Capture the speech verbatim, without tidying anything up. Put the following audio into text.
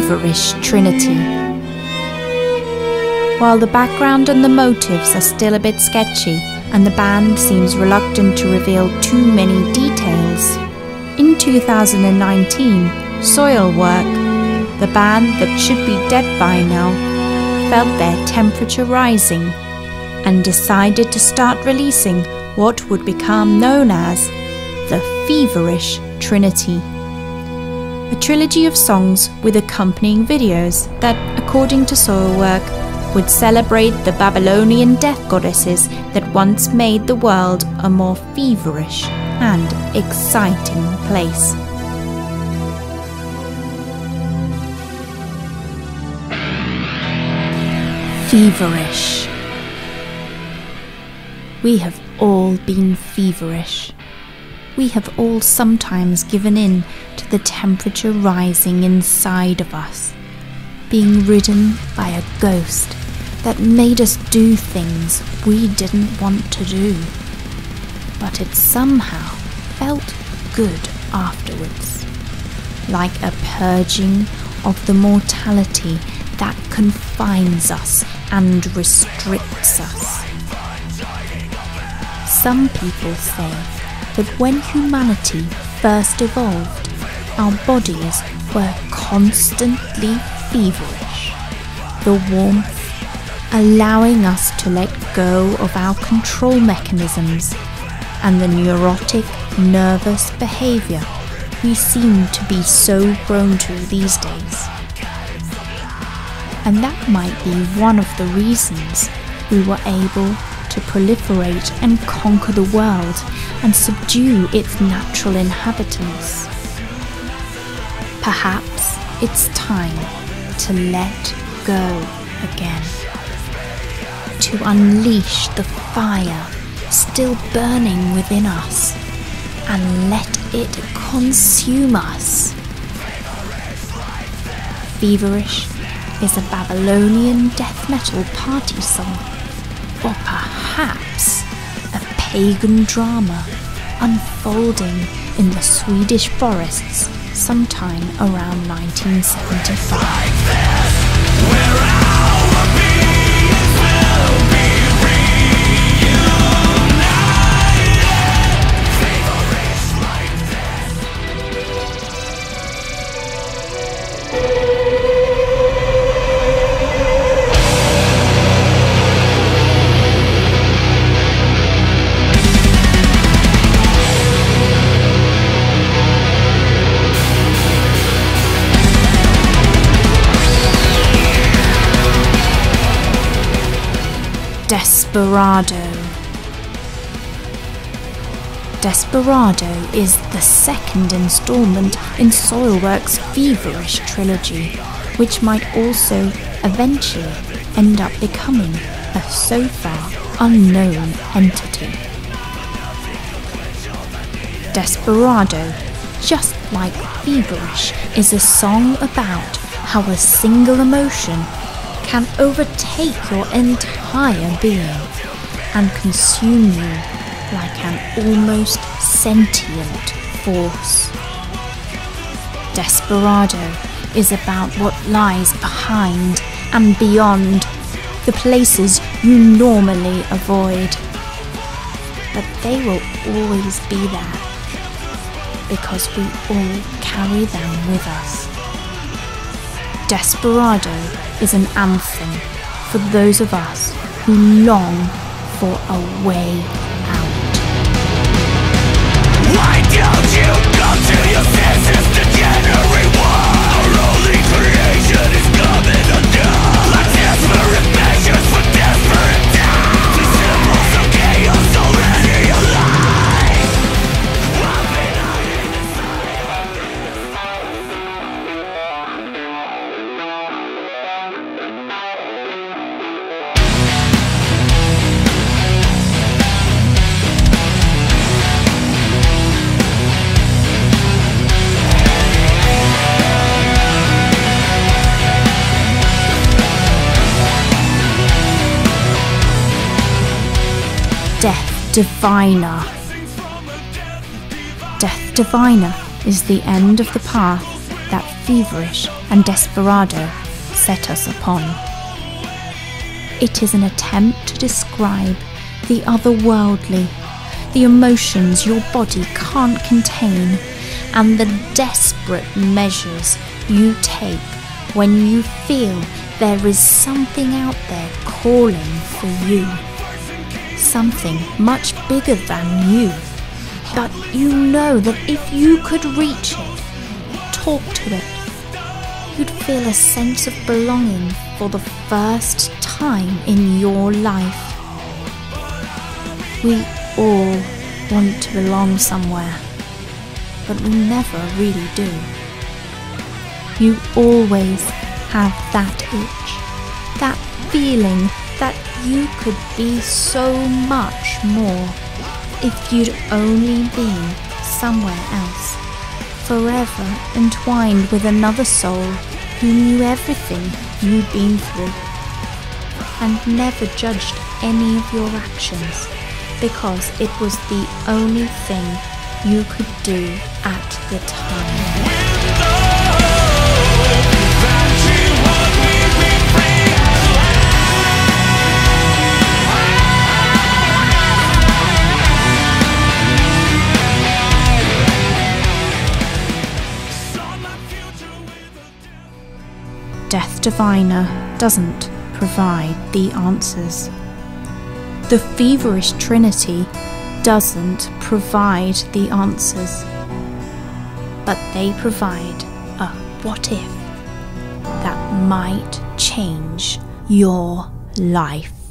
feverish trinity. While the background and the motives are still a bit sketchy, and the band seems reluctant to reveal too many details, in two thousand nineteen, Soilwork, the band that should be dead by now, felt their temperature rising and decided to start releasing what would become known as the Feverish Trinity. A trilogy of songs with accompanying videos that, according to Soilwork, would celebrate the Babylonian death goddesses that once made the world a more feverish and exciting place. Feverish. We have all been feverish. We have all sometimes given in to the temperature rising inside of us, being ridden by a ghost that made us do things we didn't want to do, but it somehow felt good afterwards, like a purging of the mortality that confines us and restricts us. Some people say that when humanity first evolved, our bodies were constantly feverish, the warmth allowing us to let go of our control mechanisms and the neurotic, nervous behaviour we seem to be so prone to these days. And that might be one of the reasons we were able to proliferate and conquer the world and subdue its natural inhabitants. Perhaps it's time to let go again, to unleash the fire still burning within us and let it consume us. Feverish is a Babylonian death metal party song, or perhaps a pagan drama unfolding in the Swedish forests sometime around nineteen seventy-five. Desperado. Desperado is the second installment in Soilwork's Feverish trilogy, which might also eventually end up becoming a so far unknown entity. Desperado, just like Feverish, is a song about how a single emotion can overtake your entire being and consume you like an almost sentient force. Desperado is about what lies behind and beyond the places you normally avoid, but they will always be there because we all carry them with us. Desperado is an anthem for those of us who long for a way out. Why don't you come to your senses to generate war? Our only creation is coming undone. Like desperate measures for desperate times. The symbols of chaos already alive. I've been hiding Death Diviner. Death Diviner is the end of the path that feverish and desperado set us upon. It is an attempt to describe the otherworldly, the emotions your body can't contain, and the desperate measures you take when you feel there is something out there calling for you. Something much bigger than you. But you know that if you could reach it, talk to it, you'd feel a sense of belonging for the first time in your life. We all want to belong somewhere, but we never really do. You always have that itch, that feeling that you could be so much more if you'd only been somewhere else, forever entwined with another soul who knew everything you'd been through and never judged any of your actions because it was the only thing you could do at the time. Death Diviner doesn't provide the answers. The feverish Trinity doesn't provide the answers. But they provide a what if that might change your life.